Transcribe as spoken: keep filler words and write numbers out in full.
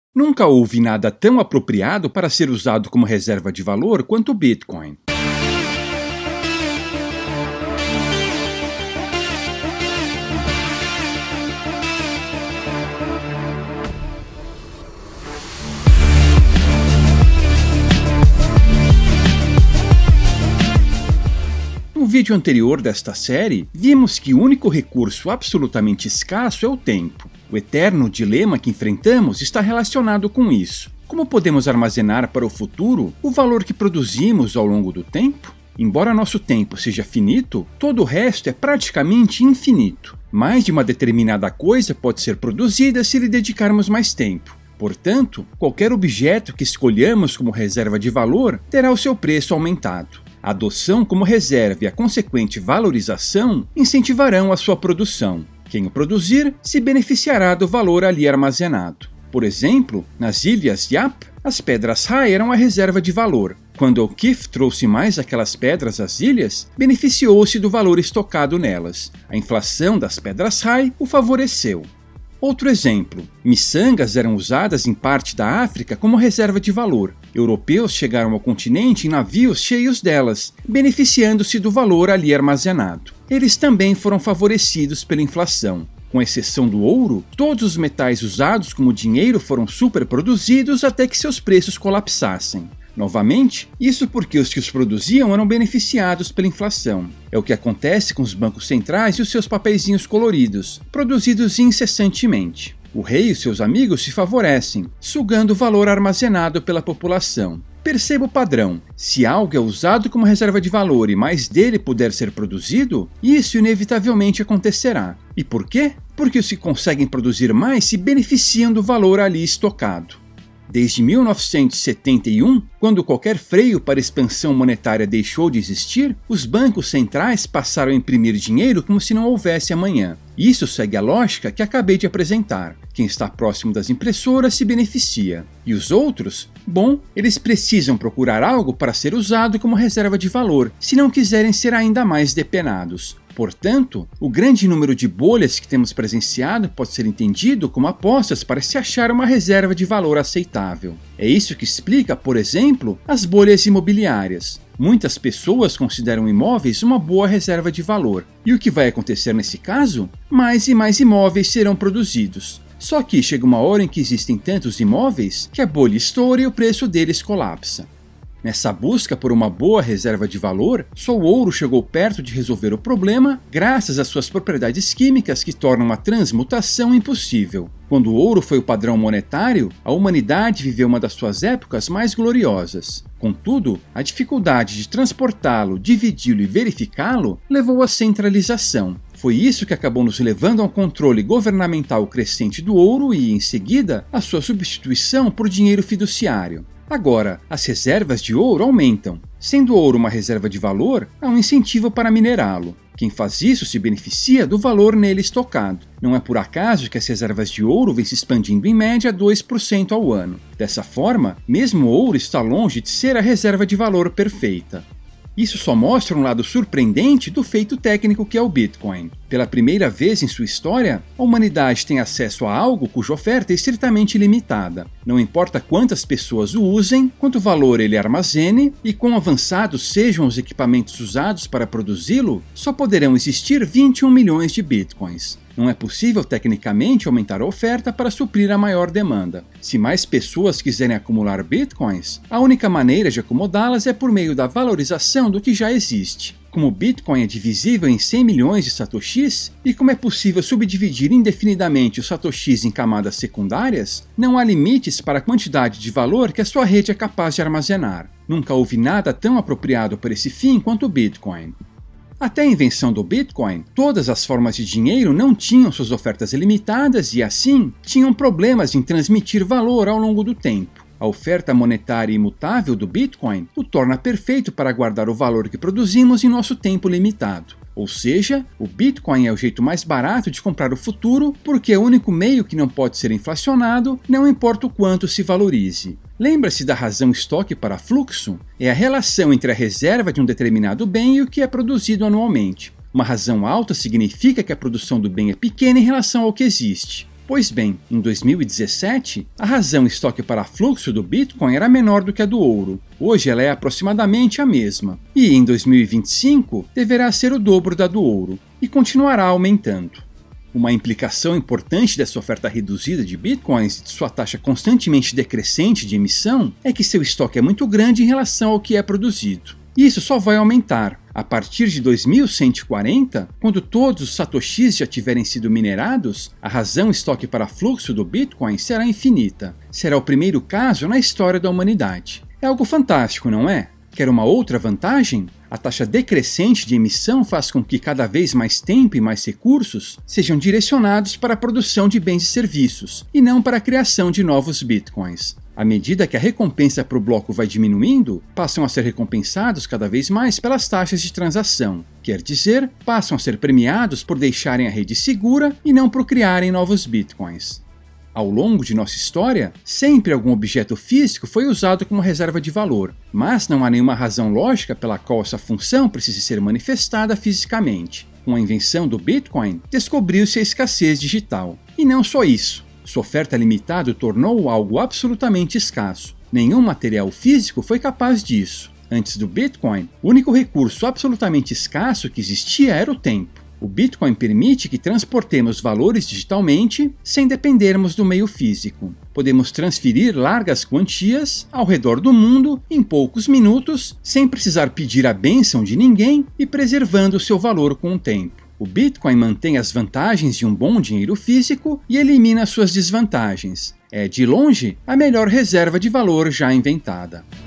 Nunca houve nada tão apropriado para ser usado como reserva de valor quanto o Bitcoin. No vídeo anterior desta série, vimos que o único recurso absolutamente escasso é o tempo. O eterno dilema que enfrentamos está relacionado com isso. Como podemos armazenar para o futuro o valor que produzimos ao longo do tempo? Embora nosso tempo seja finito, todo o resto é praticamente infinito. Mais de uma determinada coisa pode ser produzida se lhe dedicarmos mais tempo. Portanto, qualquer objeto que escolhamos como reserva de valor terá o seu preço aumentado. A adoção como reserva e a consequente valorização incentivarão a sua produção. Quem o produzir se beneficiará do valor ali armazenado. Por exemplo, nas ilhas Yap, as pedras Rai eram a reserva de valor. Quando O'Keefe trouxe mais aquelas pedras às ilhas, beneficiou-se do valor estocado nelas. A inflação das pedras Rai o favoreceu. Outro exemplo, miçangas eram usadas em parte da África como reserva de valor. Europeus chegaram ao continente em navios cheios delas, beneficiando-se do valor ali armazenado. Eles também foram favorecidos pela inflação. Com exceção do ouro, todos os metais usados como dinheiro foram superproduzidos até que seus preços colapsassem. Novamente, isso porque os que os produziam eram beneficiados pela inflação. É o que acontece com os bancos centrais e os seus papeizinhos coloridos, produzidos incessantemente. O rei e os seus amigos se favorecem, sugando o valor armazenado pela população. Perceba o padrão. Se algo é usado como reserva de valor e mais dele puder ser produzido, isso inevitavelmente acontecerá. E por quê? Porque os que conseguem produzir mais se beneficiam do valor ali estocado. Desde mil novecentos e setenta e um, quando qualquer freio para expansão monetária deixou de existir, os bancos centrais passaram a imprimir dinheiro como se não houvesse amanhã. Isso segue a lógica que acabei de apresentar. Quem está próximo das impressoras se beneficia. E os outros? Bom, eles precisam procurar algo para ser usado como reserva de valor, se não quiserem ser ainda mais depenados. Portanto, o grande número de bolhas que temos presenciado pode ser entendido como apostas para se achar uma reserva de valor aceitável. É isso que explica, por exemplo, as bolhas imobiliárias. Muitas pessoas consideram imóveis uma boa reserva de valor. E o que vai acontecer nesse caso? Mais e mais imóveis serão produzidos. Só que chega uma hora em que existem tantos imóveis que a bolha estoura e o preço deles colapsa. Nessa busca por uma boa reserva de valor, só o ouro chegou perto de resolver o problema graças às suas propriedades químicas que tornam a transmutação impossível. Quando o ouro foi o padrão monetário, a humanidade viveu uma das suas épocas mais gloriosas. Contudo, a dificuldade de transportá-lo, dividi-lo e verificá-lo levou à centralização. Foi isso que acabou nos levando a um controle governamental crescente do ouro e, em seguida, a sua substituição por dinheiro fiduciário. Agora, as reservas de ouro aumentam. Sendo o ouro uma reserva de valor, há um incentivo para minerá-lo. Quem faz isso se beneficia do valor nele estocado. Não é por acaso que as reservas de ouro vêm se expandindo em média dois por cento ao ano. Dessa forma, mesmo o ouro está longe de ser a reserva de valor perfeita. Isso só mostra um lado surpreendente do feito técnico que é o Bitcoin. Pela primeira vez em sua história, a humanidade tem acesso a algo cuja oferta é estritamente limitada. Não importa quantas pessoas o usem, quanto valor ele armazene e quão avançados sejam os equipamentos usados para produzi-lo, só poderão existir vinte e um milhões de Bitcoins. Não é possível tecnicamente aumentar a oferta para suprir a maior demanda. Se mais pessoas quiserem acumular Bitcoins, a única maneira de acomodá-las é por meio da valorização do que já existe. Como o Bitcoin é divisível em cem milhões de satoshis, e como é possível subdividir indefinidamente os satoshis em camadas secundárias, não há limites para a quantidade de valor que a sua rede é capaz de armazenar. Nunca houve nada tão apropriado para esse fim quanto o Bitcoin. Até a invenção do Bitcoin, todas as formas de dinheiro não tinham suas ofertas ilimitadas e, assim, tinham problemas em transmitir valor ao longo do tempo. A oferta monetária imutável do Bitcoin o torna perfeito para guardar o valor que produzimos em nosso tempo limitado. Ou seja, o Bitcoin é o jeito mais barato de comprar o futuro porque é o único meio que não pode ser inflacionado, não importa o quanto se valorize. Lembra-se da razão estoque para fluxo? É a relação entre a reserva de um determinado bem e o que é produzido anualmente. Uma razão alta significa que a produção do bem é pequena em relação ao que existe. Pois bem, em dois mil e dezessete, a razão estoque para fluxo do Bitcoin era menor do que a do ouro. Hoje ela é aproximadamente a mesma. E em dois mil e vinte e cinco, deverá ser o dobro da do ouro, e continuará aumentando. Uma implicação importante dessa oferta reduzida de bitcoins e de sua taxa constantemente decrescente de emissão é que seu estoque é muito grande em relação ao que é produzido. E isso só vai aumentar. A partir de dois mil cento e quarenta, quando todos os satoshis já tiverem sido minerados, a razão estoque para fluxo do Bitcoin será infinita. Será o primeiro caso na história da humanidade. É algo fantástico, não é? Quer uma outra vantagem? A taxa decrescente de emissão faz com que cada vez mais tempo e mais recursos sejam direcionados para a produção de bens e serviços, e não para a criação de novos bitcoins. À medida que a recompensa para o bloco vai diminuindo, passam a ser recompensados cada vez mais pelas taxas de transação. Quer dizer, passam a ser premiados por deixarem a rede segura e não por criarem novos bitcoins. Ao longo de nossa história, sempre algum objeto físico foi usado como reserva de valor, mas não há nenhuma razão lógica pela qual essa função precise ser manifestada fisicamente. Com a invenção do Bitcoin, descobriu-se a escassez digital. E não só isso. Sua oferta limitada o tornou algo absolutamente escasso. Nenhum material físico foi capaz disso. Antes do Bitcoin, o único recurso absolutamente escasso que existia era o tempo. O Bitcoin permite que transportemos valores digitalmente sem dependermos do meio físico. Podemos transferir largas quantias ao redor do mundo em poucos minutos, sem precisar pedir a bênção de ninguém e preservando seu valor com o tempo. O Bitcoin mantém as vantagens de um bom dinheiro físico e elimina suas desvantagens. É, de longe, a melhor reserva de valor já inventada.